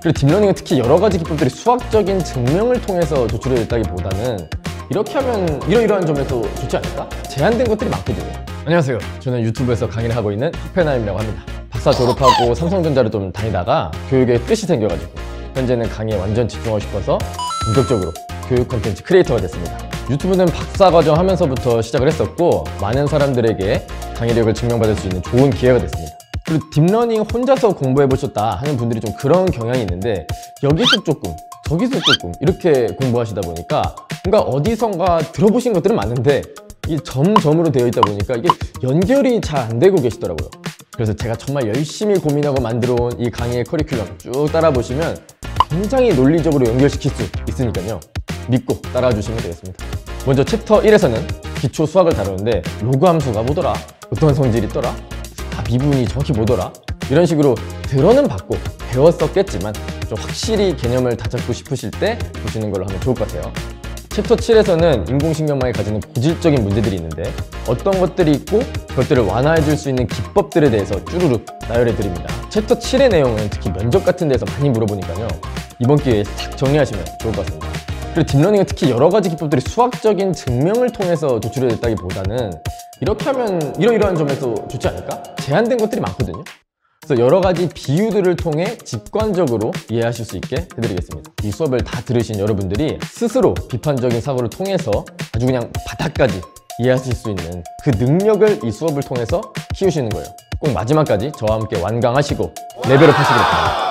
그리고 딥러닝은 특히 여러 가지 기법들이 수학적인 증명을 통해서 도출됐다기보다는 이렇게 하면 이러이러한 점에서 좋지 않을까? 제한된 것들이 많거든요. 안녕하세요. 저는 유튜브에서 강의를 하고 있는 호펜하임이라고 합니다. 박사 졸업하고 삼성전자를 좀 다니다가 교육에 뜻이 생겨가지고 현재는 강의에 완전 집중하고 싶어서 본격적으로 교육 콘텐츠 크리에이터가 됐습니다. 유튜브는 박사과정 하면서부터 시작을 했었고 많은 사람들에게 강의력을 증명받을 수 있는 좋은 기회가 됐습니다. 그리고 딥러닝 혼자서 공부해보셨다 하는 분들이 좀 그런 경향이 있는데 여기서 조금 저기서 조금 이렇게 공부하시다 보니까 뭔가 어디선가 들어보신 것들은 많은데 이 점점으로 되어 있다 보니까 이게 연결이 잘 안 되고 계시더라고요. 그래서 제가 정말 열심히 고민하고 만들어온 이 강의의 커리큘럼 쭉 따라 보시면 굉장히 논리적으로 연결시킬 수 있으니까요, 믿고 따라와 주시면 되겠습니다. 먼저 챕터 1에서는 기초 수학을 다루는데 로그 함수가 뭐더라? 어떤 성질이 있더라? 미분이 정확히 뭐더라? 이런 식으로 들어는 봤고 배웠었겠지만 좀 확실히 개념을 다잡고 싶으실 때 보시는 걸로 하면 좋을 것 같아요. 챕터 7에서는 인공신경망이 가지는 고질적인 문제들이 있는데 어떤 것들이 있고 그것들을 완화해 줄 수 있는 기법들에 대해서 쭈루룩 나열해 드립니다. 챕터 7의 내용은 특히 면접 같은 데서 많이 물어보니까요, 이번 기회에 싹 정리하시면 좋을 것 같습니다. 그리고 딥러닝은 특히 여러 가지 기법들이 수학적인 증명을 통해서 도출됐다기보다는 이렇게 하면 이러이러한 점에서 좋지 않을까? 제한된 것들이 많거든요. 그래서 여러 가지 비유들을 통해 직관적으로 이해하실 수 있게 해드리겠습니다. 이 수업을 다 들으신 여러분들이 스스로 비판적인 사고를 통해서 아주 그냥 바닥까지 이해하실 수 있는 그 능력을 이 수업을 통해서 키우시는 거예요. 꼭 마지막까지 저와 함께 완강하시고 레벨업 하시길 바랍니다.